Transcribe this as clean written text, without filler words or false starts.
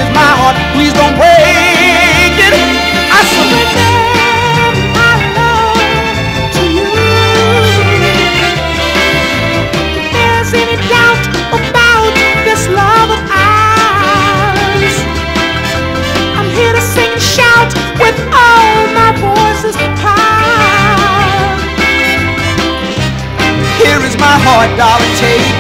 is my heart, please don't break it. I surrender my love to you. If there's any doubt about this love of ours, I'm here to sing and shout with all my voices power. Here is my heart, darling, take